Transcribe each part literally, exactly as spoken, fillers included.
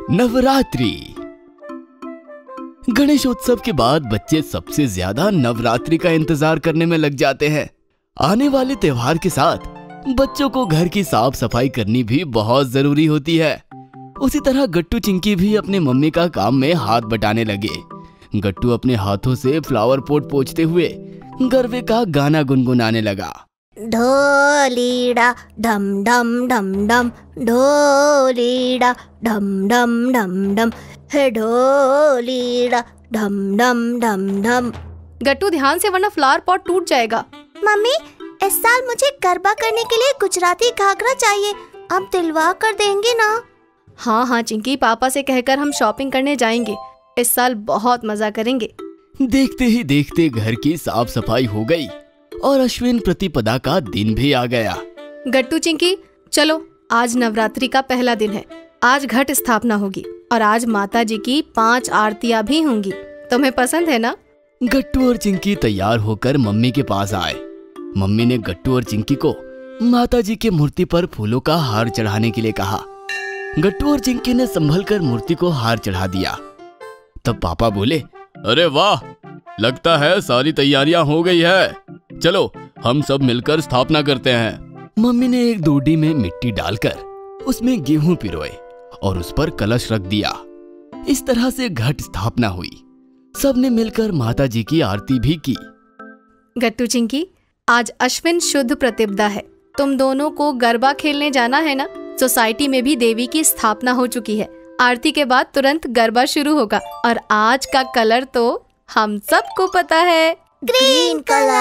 नवरात्रि। गणेशोत्सव के बाद बच्चे सबसे ज्यादा नवरात्रि का इंतजार करने में लग जाते हैं। आने वाले त्योहार के साथ बच्चों को घर की साफ सफाई करनी भी बहुत जरूरी होती है। उसी तरह गट्टू चिंकी भी अपने मम्मी का काम में हाथ बटाने लगे। गट्टू अपने हाथों से फ्लावर पॉट पोंछते हुए गरबे का गाना गुनगुनाने लगा। ढोलीड़ा ढम ढम ढम ढम, ढोलीड़ा ढम ढम ढम ढम, हे ढोलीड़ा ढम ढम ढम ढम। गट्टू ध्यान से वरना फ्लावर पॉट टूट जाएगा। मम्मी, इस साल मुझे गरबा करने के लिए गुजराती घाघरा चाहिए, आप दिलवा कर देंगे ना? हाँ हाँ चिंकी, पापा से कहकर हम शॉपिंग करने जाएंगे। इस साल बहुत मजा करेंगे। देखते ही देखते घर की साफ सफाई हो गई और अश्विन प्रतिपदा का दिन भी आ गया। गट्टू चिंकी, चलो, आज नवरात्रि का पहला दिन है। आज घट स्थापना होगी और आज माता जी की पांच आरतियां भी होंगी। तुम्हें पसंद है ना? गट्टू और चिंकी तैयार होकर मम्मी के पास आए। मम्मी ने गट्टू और चिंकी को माता जी के मूर्ति पर फूलों का हार चढ़ाने के लिए कहा। गट्टू और चिंकी ने संभल कर मूर्ति को हार चढ़ा दिया। तब पापा बोले, अरे वाह, लगता है सारी तैयारियां हो गई है। चलो हम सब मिलकर स्थापना करते हैं। मम्मी ने एक डोडी में मिट्टी डालकर उसमें गेहूं पिरोए और उस पर कलश रख दिया। इस तरह से घट स्थापना हुई। सबने मिलकर माता जी की आरती भी की। गट्टू चिंकी, आज अश्विन शुद्ध प्रतिपदा है। तुम दोनों को गरबा खेलने जाना है ना? सोसाइटी में भी देवी की स्थापना हो चुकी है। आरती के बाद तुरंत गरबा शुरू होगा और आज का कलर तो हम सबको पता है, ग्रीन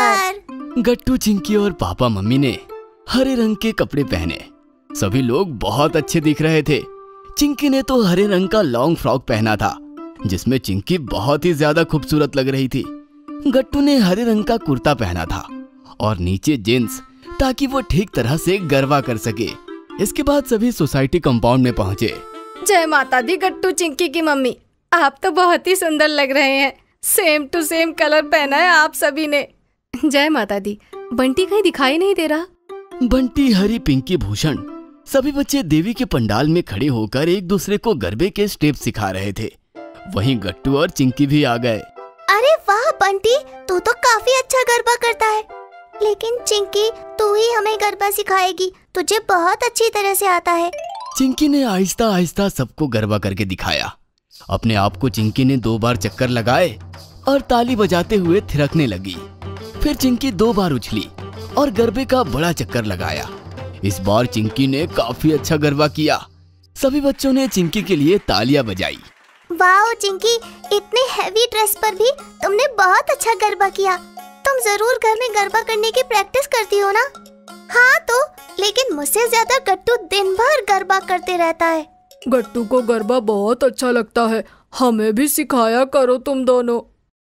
कलर। गट्टू, चिंकी और पापा मम्मी ने हरे रंग के कपड़े पहने। सभी लोग बहुत अच्छे दिख रहे थे। चिंकी ने तो हरे रंग का लॉन्ग फ्रॉक पहना था जिसमें चिंकी बहुत ही ज्यादा खूबसूरत लग रही थी। गट्टू ने हरे रंग का कुर्ता पहना था और नीचे जींस, ताकि वो ठीक तरह से गरबा कर सके। इसके बाद सभी सोसाइटी कंपाउंड में पहुंचे। जय माता दी गट्टू चिंकी की मम्मी, आप तो बहुत ही सुंदर लग रहे हैं। सेम टू सेम कलर पहना है आप सभी ने। जय माता दी। बंटी कहीं दिखाई नहीं दे रहा। बंटी, हरी, पिंकी, भूषण सभी बच्चे देवी के पंडाल में खड़े होकर एक दूसरे को गरबे के स्टेप सिखा रहे थे। वहीं गट्टू और चिंकी भी आ गए। अरे वाह बंटी, तू तो काफी अच्छा गरबा करता है। लेकिन चिंकी, तू ही हमें गरबा सिखाएगी, तुझे बहुत अच्छी तरह से आता है। चिंकी ने आहिस्ता आहिस्ता सबको गरबा करके दिखाया। अपने आप को चिंकी ने दो बार चक्कर लगाए और ताली बजाते हुए थिरकने लगी। फिर चिंकी दो बार उछली और गरबे का बड़ा चक्कर लगाया। इस बार चिंकी ने काफी अच्छा गरबा किया। सभी बच्चों ने चिंकी के लिए तालियां बजाई। वाह चिंकी, इतने हैवी ड्रेस पर भी तुमने बहुत अच्छा गरबा किया। तुम जरूर घर में गरबा करने की प्रैक्टिस करती हो ना? हाँ तो, लेकिन मुझसे ज्यादा गट्टू दिन भर गरबा करते रहता है। गट्टू को गरबा बहुत अच्छा लगता है, हमें भी सिखाया करो तुम दोनों।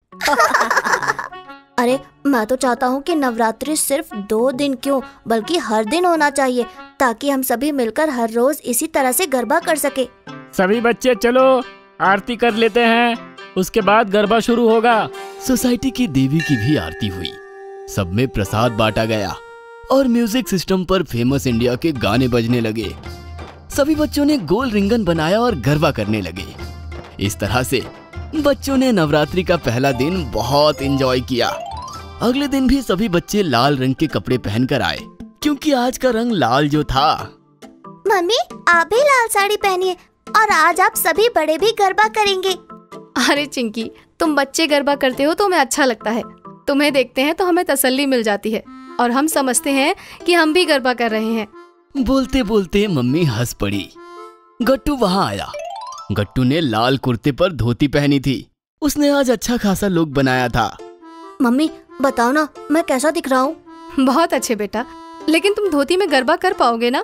अरे मैं तो चाहता हूँ कि नवरात्रि सिर्फ दो दिन क्यों बल्कि हर दिन होना चाहिए, ताकि हम सभी मिलकर हर रोज इसी तरह से गरबा कर सके। सभी बच्चे चलो आरती कर लेते हैं, उसके बाद गरबा शुरू होगा। सोसाइटी की देवी की भी आरती हुई। सब में प्रसाद बांटा गया और म्यूजिक सिस्टम पर फेमस इंडिया के गाने बजने लगे। सभी बच्चों ने गोल रिंगन बनाया और गरबा करने लगे। इस तरह से बच्चों ने नवरात्रि का पहला दिन बहुत एंजॉय किया। अगले दिन भी सभी बच्चे लाल रंग के कपड़े पहनकर आए, क्योंकि आज का रंग लाल जो था। मम्मी, आप भी लाल साड़ी पहनिए और आज आप सभी बड़े भी गरबा करेंगे। अरे चिंकी, तुम बच्चे गरबा करते हो तो हमें अच्छा लगता है। तुम्हें देखते हैं तो हमें तसल्ली मिल जाती है और हम समझते हैं कि हम भी गरबा कर रहे हैं। बोलते बोलते मम्मी हंस पड़ी। गट्टू वहाँ आया। गट्टू ने लाल कुर्ते पर धोती पहनी थी। उसने आज अच्छा खासा लुक बनाया था। मम्मी बताओ ना, मैं कैसा दिख रहा हूँ? बहुत अच्छे बेटा, लेकिन तुम धोती में गरबा कर पाओगे ना?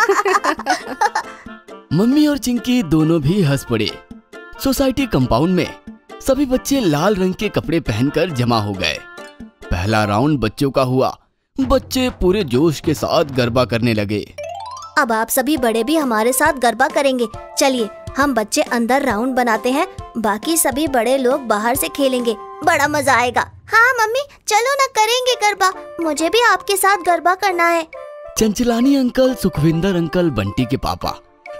मम्मी और चिंकी दोनों भी हंस पड़े। सोसाइटी कंपाउंड में सभी बच्चे लाल रंग के कपड़े पहनकर जमा हो गए। पहला राउंड बच्चों का हुआ। बच्चे पूरे जोश के साथ गरबा करने लगे। अब आप सभी बड़े भी हमारे साथ गरबा करेंगे। चलिए हम बच्चे अंदर राउंड बनाते हैं, बाकी सभी बड़े लोग बाहर से खेलेंगे। बड़ा मजा आएगा। हाँ मम्मी, चलो ना करेंगे गरबा, मुझे भी आपके साथ गरबा करना है। चंचलानी अंकल, सुखविंदर अंकल, बंटी के पापा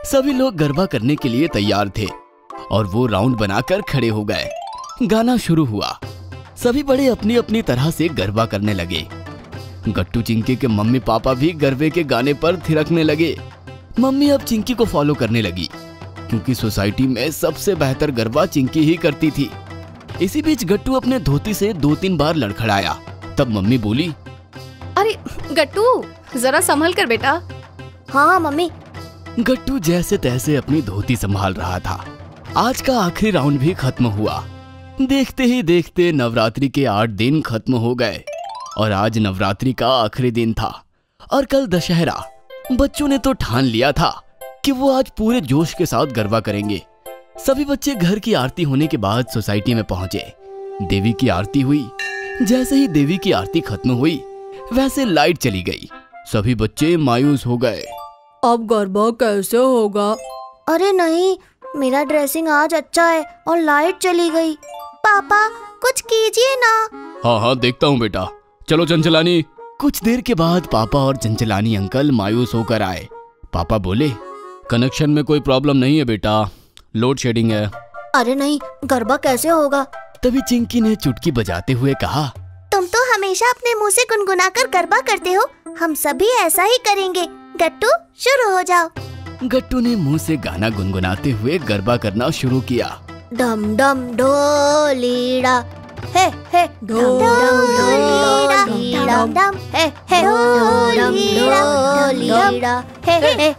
सभी लोग गरबा करने के लिए तैयार थे और वो राउंड बनाकर खड़े हो गए। गाना शुरू हुआ। सभी बड़े अपनी अपनी तरह से गरबा करने लगे। गट्टू चिंकी के मम्मी पापा भी गरबे के गाने पर थिरकने लगे। मम्मी अब चिंकी को फॉलो करने लगी क्योंकि सोसाइटी में सबसे बेहतर गरबा चिंकी ही करती थी। इसी बीच गट्टू अपने धोती से दो तीन बार लड़खड़ाया। तब मम्मी बोली, अरे गट्टू, जरा संभल कर बेटा। हाँ हाँ मम्मी। गट्टू जैसे तैसे अपनी धोती संभाल रहा था। आज का आखिरी राउंड भी खत्म हुआ। देखते ही देखते नवरात्रि के आठ दिन खत्म हो गए और आज नवरात्रि का आखिरी दिन था और कल दशहरा। बच्चों ने तो ठान लिया था कि वो आज पूरे जोश के साथ गरबा करेंगे। सभी बच्चे घर की आरती होने के बाद सोसाइटी में पहुंचे। देवी की आरती हुई। जैसे ही देवी की आरती खत्म हुई वैसे लाइट चली गई। सभी बच्चे मायूस हो गए। अब गरबा कैसे होगा? अरे नहीं, मेरा ड्रेसिंग आज अच्छा है और लाइट चली गई। पापा कुछ कीजिए ना। हाँ हाँ देखता हूँ बेटा। चलो चंचलानी। कुछ देर के बाद पापा और चंचलानी अंकल मायूस होकर आए। पापा बोले, कनेक्शन में कोई प्रॉब्लम नहीं है बेटा, लोड शेडिंग है। अरे नहीं, गरबा कैसे होगा? तभी चिंकी ने चुटकी बजाते हुए कहा, तुम तो हमेशा अपने मुंह से गुनगुनाकर गरबा करते हो, हम सभी ऐसा ही करेंगे। गट्टू शुरू हो जाओ। गट्टू ने मुंह से गाना गुनगुनाते हुए गरबा करना शुरू किया। डम डम ढोलीड़ा, हे हे ढोलीड़ा, डम डम हे हे ढोलीड़ा, हे हे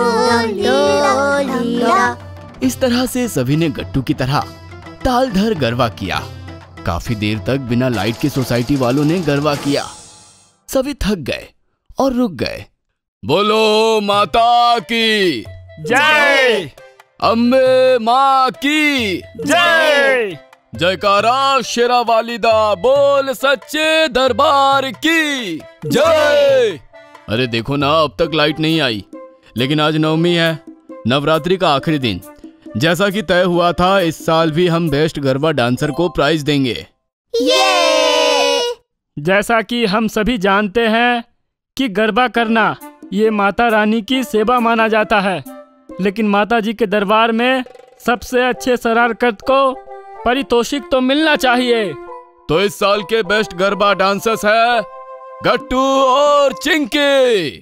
ढोलीड़ा। इस तरह से सभी ने गट्टू की तरह ताल धर गरबा किया। काफी देर तक बिना लाइट के सोसाइटी वालों ने गरबा किया। सभी थक गए और रुक गए। बोलो माता की जय, अम्बे माँ की जय, जयकारा शेरा वालिदा बोल सच्चे दरबार की जय। अरे देखो ना, अब तक लाइट नहीं आई, लेकिन आज नवमी है, नवरात्रि का आखिरी दिन। जैसा कि तय हुआ था, इस साल भी हम बेस्ट गरबा डांसर को प्राइज देंगे। ये जैसा कि हम सभी जानते हैं कि गरबा करना ये माता रानी की सेवा माना जाता है, लेकिन माता जी के दरबार में सबसे अच्छे शरारत को पारितोषिक तो मिलना चाहिए। तो इस साल के बेस्ट गरबा डांसर्स है गट्टू और Chinki.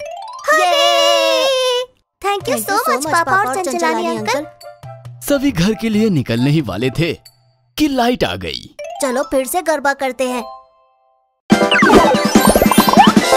Thank you so much पापा और चंचलानी अंकल। सभी घर के लिए निकलने ही वाले थे कि लाइट आ गई। चलो फिर से गरबा करते हैं।